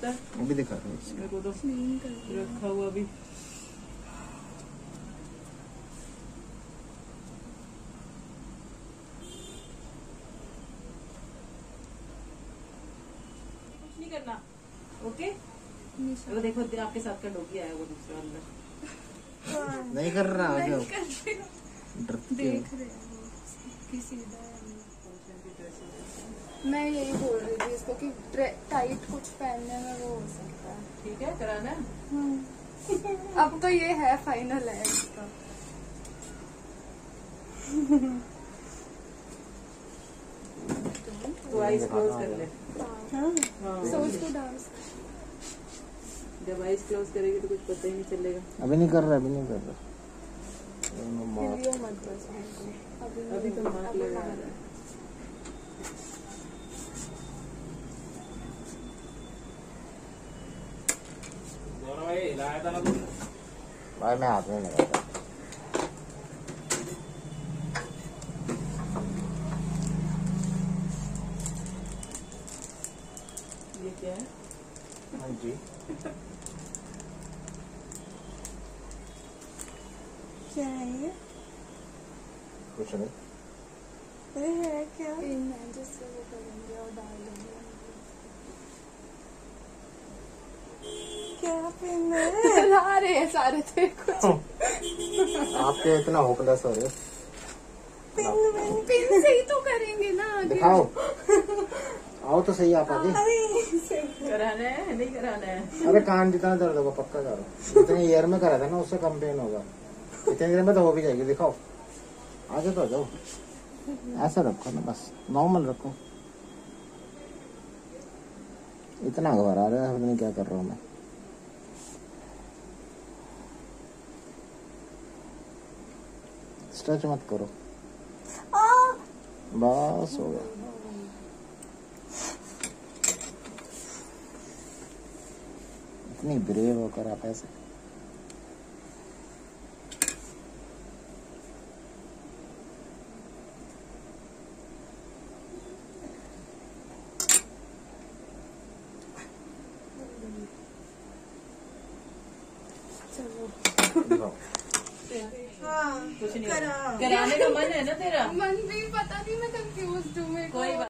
लगता है। अभी दिखा रहा हूँ मेरे को तो रखा हुआ भी। कुछ नहीं करना, ओके। वो देखो आपके साथ का डॉगी आया, वो दूसरा अंदर। नहीं कर रहा है देख रहे हैं वो किसी मैं यही बोल रही थी इसको कि टाइट कुछ पहनने में वो हो सकता है। ठीक है, कराना है। अब तो ये है फाइनल है इसका। तो आइज क्लोज कर ले। हाँ। सोच को डांस जब आइज क्लोज करेगी तो कुछ पता ही नहीं चलेगा। अभी नहीं कर रहा, अभी नहीं कर रहा। वीडियो मत बस अभी तो मार्क लगा रहा है। भाई मैं हाथ में लगा था। ये क्या है? हाँ जी, क्या है ये? कुछ नहीं। ये है क्या? जिससे वो करेंगे और डाल देंगे। क्या पिन है? ला रहे हैं सारे थे कुछ। आपके इतना होपलेस हो रहे हो। पिन से ही तो करेंगे ना आगे। दिखाओ, आओ तो सही आप आगे। कराना है नहीं कराना है? अरे कान जितना दर्द होगा पक्का करो। जितने ईयर में करा था ना उससे कम पेन होगा। इतने देर में तो हो भी जाएगी। दिखाओ, आगे तो आ जाओ। ऐसा रखो ना, बस नॉर्मल रखो। इतना घबरा रहा है, पता नहीं क्या कर रहा हूँ मैं। स्ट्रेच मत करो, बस हो गया। इतनी ब्रेव होकर आप ऐसे। हाँ, कुछ नहीं कराने का मन है ना तेरा? मन भी पता नहीं, मैं कंफ्यूज हूँ। कोई